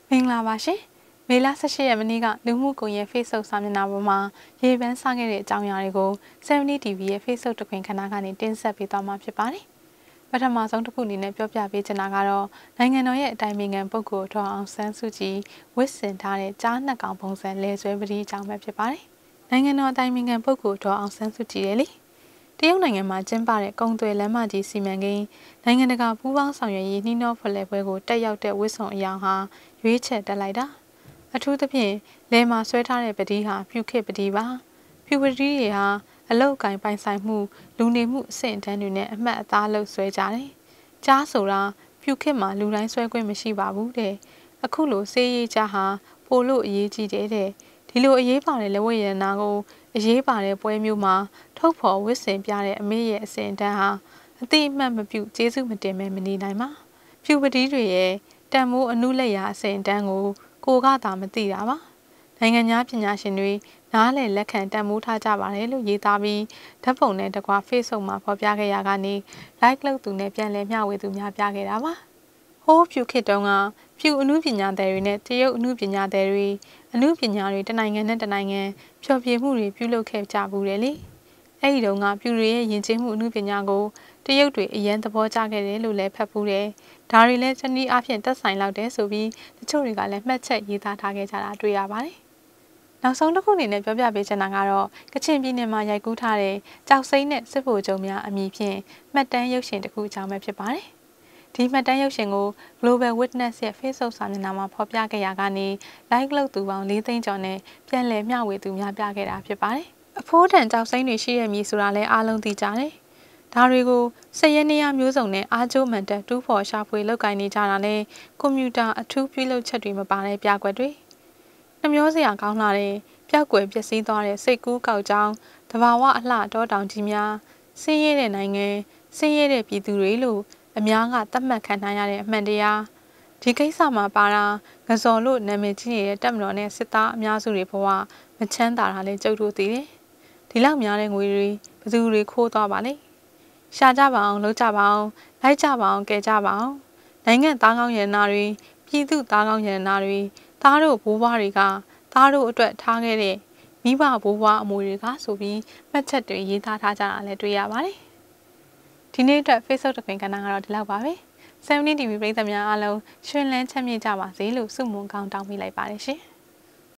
မင်္ဂလာပါရှင်မေလ18ရက်နေ့ကလူမှုကွန်ရက် Facebook စာမျက်နှာပေါ်မှာရေပန်းစားခဲ့တဲ့အကြောင်းအရာတွေကို 7DayTV ရဲ့ Facebook တခွင်ခဏကနေတင်ဆက်ပေးသွားမှာဖြစ်ပါတယ်ပထမဆုံးတစ်ခုအနေနဲ့ပြောပြပေးချင်တာကတော့နိုင်ငံတော်ရဲ့အတိုင်ပင်ခံပုဂ္ဂိုလ်ဒေါ်အောင်ဆန်းစုကြည်ဝတ်ဆင်ထားတဲ့ကြားနှစ်ကောင်ပုံစံလဲဆွဲပတိအကြောင်းပဲဖြစ်ပါတယ်နိုင်ငံတော်အတိုင်ပင်ခံပုဂ္ဂိုလ်ဒေါ်အောင်ဆန်းစုကြည်ရဲ့လေတရုတ်နိုင်ငံမှာကျင်းပတဲ့ကုံသွယ်လမ်းမကြီးစီမံကိန်းနိုင်ငံတကာပူးပေါင်းဆောင်ရွက်ရေးနှီးနှောဖလှယ်ပွဲကိုတက်ရောက်တဲ့ဝစ်ဆုံအယောင်ဟာရွေးချယ်တက်လိုက်တာအထူးသဖြင့်လဲမှာဆွဲထားတဲ့ပတိဟာဖြူခေတ်ပတိပါဖြူပတိတွေဟာအလုတ်ကင်ပိုင်ဆိုင်မှုလူနေမှုအဆင့်အတန်းတွေနဲ့အမှတ်အသားလို့ဆွဲကြတယ်ကြားဆိုတာဖြူခေတ်မှာလူတိုင်းဆွဲခွင့်မရှိပါဘူးတဲ့အခုလိုစေးရေးကြားဟာပိုလို့အရေးကြီးတဲ့ဒီလိုအရေးပါတဲ့လက်ဝဲရတနာကိုအရေးပါတဲ့ပွဲမျိုးမှာထုတ်ဖော်ဝစ်ဆင်ပြတဲ့အမေရဲ့အစဉ်အတန်းဟာအတိအမှတ်မပြုကျေးဇူးမတင်မဲမနေနိုင်ပါဖြူပတိတွေရဲ့တန်မိုးအနုလက်ရာအစဉ်အတန်းကိုကသာမသိတာပါနိုင်ငံသားပညာရှင်တွေနားလည်လက်ခံတန်မိုးထားကြပါတယ်လို့ရေးသားပြီးဓာတ်ပုံနဲ့တကွာ Facebook မှာဖော်ပြခဲ့ရကနေ like လုပ်သူနဲ့ပြန်လည်မျှဝေသူများပြခဲ့တာပါဟိုးဖြူခေတ်တုန်းကဖြူအနုပညာသည်တွေနဲ့တရုတ်အနုပညာသည်တွေအနုပညာတွေတနိုင်ငံနဲ့တနိုင်ငံဖျော်ဖြေမှုတွေပြုလုပ်ခဲ့ကြဘူးတယ်လေအဲ့ဒီတုန်းကဖြူတွေရဲ့ယဉ်ကျေးမှုအနုပညာကိုတရုတ်တွေအရင်သဘောကျခဲ့တယ်လို့လည်းဖတ်ဖူးတယ်ဒါတွေလည်းတနည်းအားဖြင့်သက်ဆိုင်လောက်တယ်ဆိုပြီးတချို့တွေကလည်းမှတ်ချက်ရေးသားထားခဲ့ကြတာတွေ့ရပါတယ်နောက်ဆုံးတစ်ခုအနေနဲ့ပြောပြပေးချင်တာကတော့ကချင်ပြည်နယ်မှာရိုက်ကူးထားတဲ့ကြောက်စိမ့်နဲ့စစ်ဗိုလ်ချုပ်များအမည်ဖြင့်မှတ်တမ်းရုပ်ရှင်တစ်ခုအကြောင်းပဲဖြစ်ပါတယ်ဒီမှတ်တမ်းရုပ်ရှင်ကို Global Witness ရဲ့ Facebook စာမျက်နှာမှာဖော်ပြခဲ့ရကနေ like လုပ်သူပေါင်း4သိန်းကျော်နဲ့ပြန်လည်မျှဝေသူများပြခဲ့တာဖြစ်ပါတယ်အဖိုးတန်ကြောက်စိမ့်တွေရှိရမည်ဆိုတာလည်းအားလုံးသိကြတယ်ဒါတွေကိုစက်ရနေရမျိုးစုံနဲ့အားကျိုးမှန်တက်တူးဖော်ရှာဖွေလောက်ကင်နေကြတာနဲ့ကွန်ပျူတာအထူးပြုလုပ်ချက်တွေမပါတဲ့ပြကွက်တွေနှမျောစရာကောင်းလာတဲ့ပျောက်ကွယ်ပျက်စီးသွားတဲ့စိတ်ကူးကောက်ကြောင်းတဘာဝအလှတောတောင်ကြီးများဆင်းရဲတဲ့နိုင်ငံဆင်းရဲတဲ့ပြည်သူတွေလို့အများကသတ်မှတ်ခံထားရတဲ့အမှန်တရားဒီကိစ္စမှာပါတာငဇော်လို့နာမည်ကြီးနေတဲ့တပ်မတော်နဲ့စစ်သားအများစုတွေဘဝမချမ်းသာတာလည်းကြုတ်လို့သိတယ်ဒီလောက်များတဲ့ငွေတွေဘယ်သူတွေခိုးသွားပါလဲရှာကြပါအောင်လုပ်ကြပါအောင်လိုက်ကြပါအောင်ကဲကြပါအောင်နိုင်ငံသားကောင်းရတနာတွေပြည်သူသားကောင်းရတနာတွေသားတို့ဘိုးဘွားတွေကသားတို့အတွက်ထားခဲ့တဲ့မိဘဘိုးဘွားအမွေတွေကဆိုပြီးမှတ်ချက်တွေရေးသားထားကြတာလည်းတွေ့ရပါတယ်ဒီနေ့အတွက် Facebook တခွင်ကဏ္ဍကတော့ဒီလောက်ပါပဲ 7DayTV ပရိသတ်များအားလုံးရှင်လန်းချမ်းမြေ့ကြပါစေလို့ဆုမွန်ကောင်းတောင်းပေးလိုက်ပါတယ်ရှင်